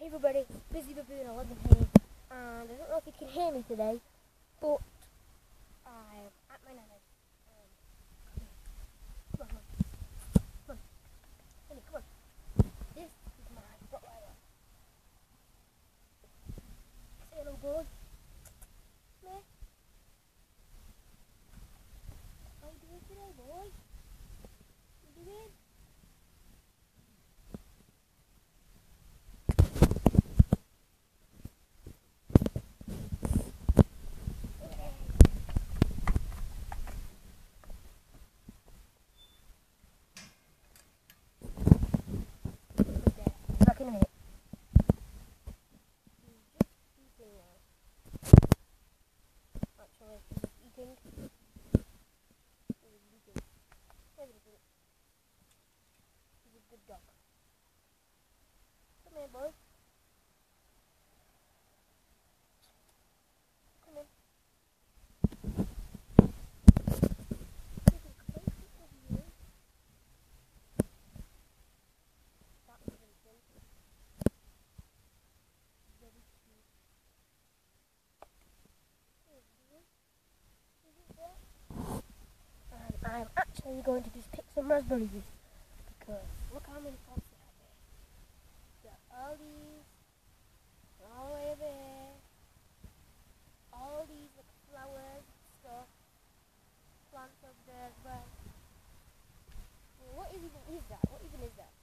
everybody, Busy Baboon 11 here, and I don't know if you can hear me today, but I'm at my nana's. Come on, Henny, come on. This is my Rottweiler. Say hello, boy. Come here. How you doing today, boy? You doing? Back in a minute. He's just eating now. Actually, he's eating. He's eating. Everything. He's a good dog. Come here, boy. Come in. I'm actually going to just pick some raspberries because look how many plants there are there. There are all these, all the way there, all these like flowers and stuff, plants over there as well. Well, what even is that? What even is that?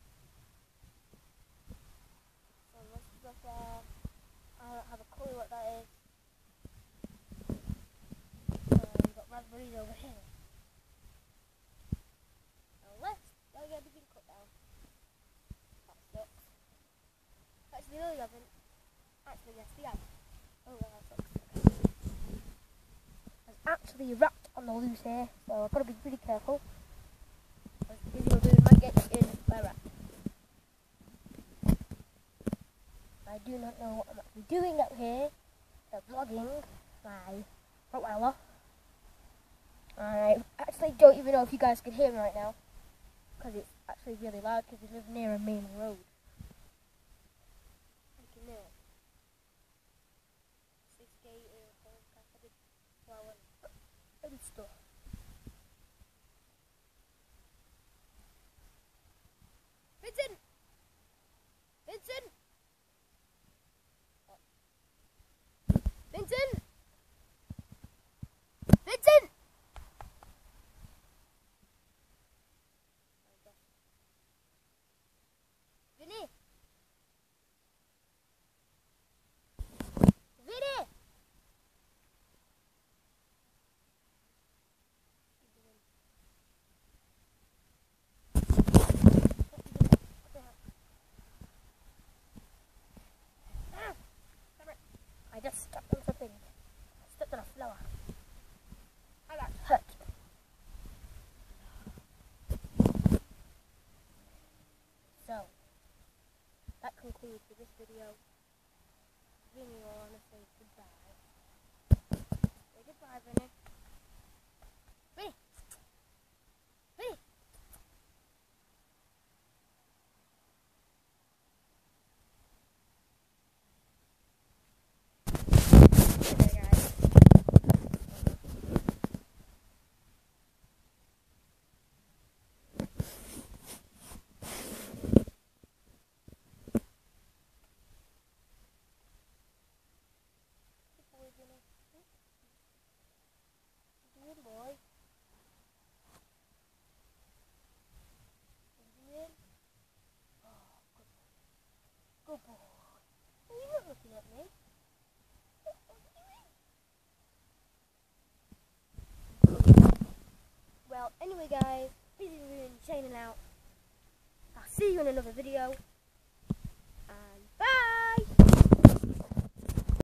So lots of stuff there. I don't have a clue what that is. We've got raspberries over here. Gotta get everything cut down. That sucks. Actually, no, you haven't. Actually, yes, we have. Oh, well, that sucks. There's actually a rat on the loose here, so I've got to be really careful. As Busy Baboon might get in by a rat. I do not know what I'm actually doing out here. Vlogging my Rottweiler. I actually don't even know if you guys can hear me right now, because it's actually really loud because we live near a main road. You can hear it. This gate is all kind of flower and stuff. Vincent! Vincent! Vincent! Vincent! Vinny! Vinny! I just stepped on something. I stepped on a flower. I got hurt. So, that concludes with this video. Vinny will want to say goodbye. Say goodbye, Vinny. Vinny! Vinny! Okay, guys. Good boy. Good. Oh, good boy. Well, you're not looking at me. Well, anyway, guys, Busy Baboon signing out. I'll see you in another video.